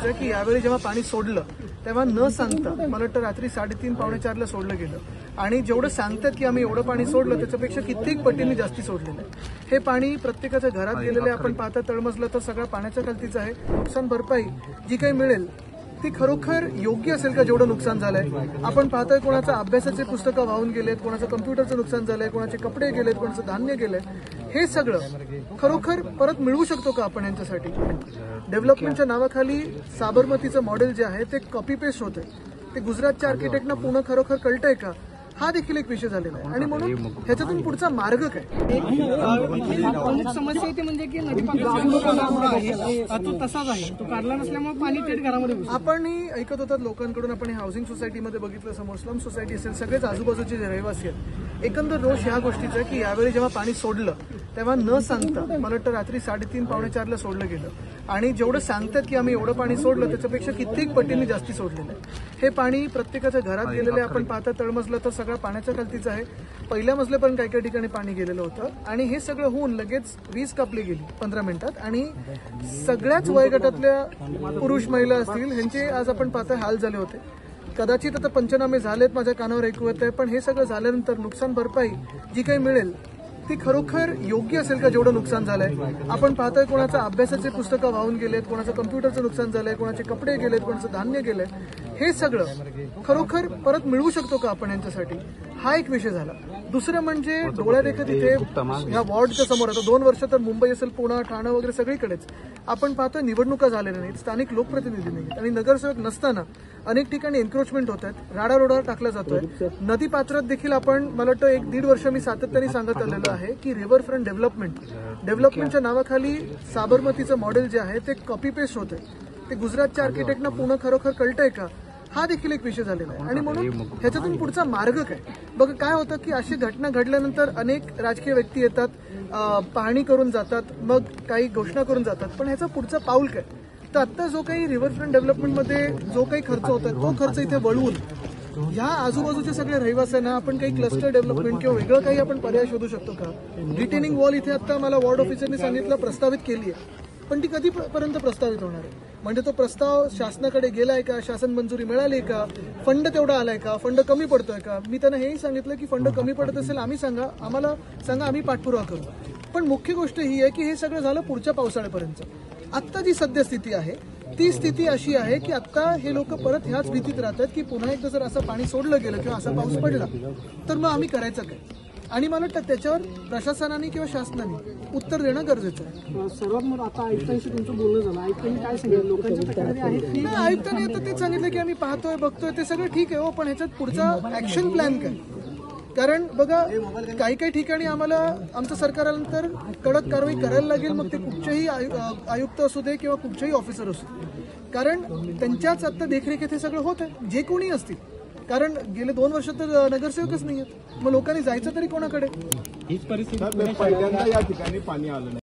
गोष्टीचं आहे की यावेळी जेव्हा पाणी सोडलं तेव्हा न सांगता मला वाटतं रात्री 3:30 पावणे 4ला सोडलं गेलं आणि जेवढं सांगतात की आम्ही एवढं पाणी सोडलं त्याच्यापेक्षा कित्येक पटींनी जास्ती सोडलेलं आहे। हे पाणी प्रत्येकाच्या घरात गेलेलं आहे। आपण पाहता तळमजलं तर सगळं पाण्याच्या खालतीच आहे। नुकसान भरपाई जी काही मिळेल ती खरोखर योग्य असेल का जेवढं नुकसान झालंय? आपण पाहतोय कोणाचं अभ्यासाचे पुस्तकं वाहून गेलेत, कोणाचं कम्प्युटरचं नुकसान झालंय, कोणाचे कपडे गेलेत, कोणाचं धान्य गेलंय। हे सगळं खरोखर परत मिळवू शकतो का आपण यांच्यासाठी? डेव्हलपमेंटच्या नावाखाली साबरमतीचं मॉडेल जे आहे ते कॉपी पेस्ट होतंय। ते गुजरातच्या आर्किटेक्टना पुन्हा खरोखर कळतंय का? हा देखील एक विषय झालेला आहे आणि म्हणून ह्याच्यातून पुढचा मार्ग काय? प्रमुख समस्या येते म्हणजे की नदीपात्रात तो तसाच आहे, तो काढला नसल्यामुळे पाणी थेट घरामध्ये घुसतं। आपणही ऐकत होतात लोकांकडून, आपण हाऊसिंग सोसायटीमध्ये बघितलं, समोर स्लम सोसायटी असेल, सगळेच आजूबाजूचे जे रहिवासी आहेत। एकंदर रोष ह्या गोष्टीचा आहे की यावेळी जेव्हा पाणी सोडलं तेव्हा न सांगता मला वाटतं रात्री 3:30 पावणे 4ला सोडलं गेलं आणि जेवढं सांगतात की आम्ही एवढं पाणी सोडलं त्याच्यापेक्षा कित्येक पटींनी जास्ती सोडलेलं आहे। हे पाणी प्रत्येकाच्या घरात गेलेलं आहे। आपण पाहता तळमजलं तर सगळं पाण्याच्या खालतीच आहे। पहिल्या मजल्यापर्यंत काही काही ठिकाणी पाणी गेलेलं होतं आणि हे सगळं होऊन लगेच वीज कापली गेली 15 मिनिटात आणि सगळ्याच वयोगटातल्या पुरुष महिला असतील ह्यांचे आज आपण पाहता हाल झाले होते। कदाचित आता पंचनामे झालेत, माझ्या कानावर ऐकू येत आहे, पण हे सगळं झाल्यानंतर नुकसान भरपाई जी काही मिळेल ती खरोखर योग्य असेल का जेवढं नुकसान झालंय? आपण पाहतोय कोणाचं अभ्यासाचे पुस्तकं वाहून गेलेत, कोणाचं कम्प्युटरचं नुकसान झालंय, कोणाचे कपडे गेलेत, कोणाचं धान्य गेलंय। हे सगळं खरोखर परत मिळवू शकतो का आपण यांच्यासाठी? हा एक विषय झाला। दुसरं म्हणजे डोळ्यादेखत इथे ह्या वॉर्डच्या समोर आता 2 वर्ष तर मुंबई असेल, पुणे, ठाणे वगैरे सगळीकडेच आपण पाहतोय निवडणुका झालेल्या नाहीत, स्थानिक लोकप्रतिनिधी नाहीत आणि नगरसेवक नसताना अनेक ठिकाणी एन्क्रोचमेंट होत आहेत, राडारोडा टाकला जातोय। नदीपात्रात देखील आपण मला वाटतं 1-1.5 वर्ष मी सातत्याने सांगत आलेलं आहे की रिव्हरफ्रंट डेव्हलपमेंटच्या नावाखाली साबरमतीचं मॉडेल जे आहे ते कॉपी पेस्ट होतंय। ते गुजरातच्या आर्किटेक्टना पुन्हा खरोखर कळतंय का? हा देखील एक विषय झालेला आहे आणि म्हणून ह्याच्यातून पुढचा मार्ग काय? बघा काय होतं की अशी घटना घडल्यानंतर अनेक राजकीय व्यक्ती येतात, पाहणी करून जातात, मग काही घोषणा करून जातात, पण ह्याचं पुढचं पाऊल काय? तर आता जो काही रिव्हरफ्रंट डेव्हलपमेंटमध्ये जो काही खर्च होता तो खर्च इथे वळवून ह्या आजूबाजूचे सगळे रहिवाशांना आपण काही क्लस्टर डेव्हलपमेंट किंवा वेगळं काही आपण पर्याय शोधू शकतो का? रिटेनिंग वॉल इथे आता मला वॉर्ड ऑफिसरने सांगितलं प्रस्तावित केली आहे, पण ती कधीपर्यंत प्रस्तावित होणार आहे? म्हणजे तो प्रस्ताव शासनाकडे गेलाय का? शासन मंजुरी मिळाली का? फंड तेवढा आलाय का? फंड कमी पडतोय का? मी त्यांना हेही सांगितलं की फंड कमी पडत असेल आम्हाला सांगा, आम्ही पाठपुरावा करू। पण मुख्य गोष्ट ही आहे की हे सगळं झालं पुढच्या पावसाळ्यापर्यंत। आत्ता जी सद्यस्थिती आहे ती स्थिती अशी आहे की आता हे लोक परत ह्याच भीतीत राहतात की पुन्हा एकदा जर असं पाणी सोडलं गेलं किंवा असा पाऊस पडला तर मग आम्ही करायचं काय? आणि मला वाटतं त्याच्यावर प्रशासनाने किंवा शासनाने उत्तर देणं गरजेचं आहे। सर्वात मोठं आता आयुक्तांशी तुमचं बोलणं झालं, आयुक्तांनी काय सांगितलं? लोकांच्या तक्रारी आहेत की नाही, आयुक्तांनी आता तेच सांगितलं की आम्ही पाहतोय बघतोय ते सगळं ठीक आहे हो, पण ह्याच्यात पुढचा ऍक्शन प्लॅन काय? कारण बघा काही काही ठिकाणी आम्हाला आमचं सरकार आल्यानंतर कडक कारवाई करायला लागेल, मग ते कुठचेही आयुक्त असू दे किंवा कुठचेही ऑफिसर असू दे, कारण त्यांच्याच आता देखरेखीत हे सगळं होत आहे, जे कोणी असतील। कारण गेले 2 वर्ष तर नगरसेवकच नाही आहेत, मग लोकांनी जायचं तरी कोणाकडे? हीच परिस्थिती पहिल्यांदा या ठिकाणी पाणी आलं नाही।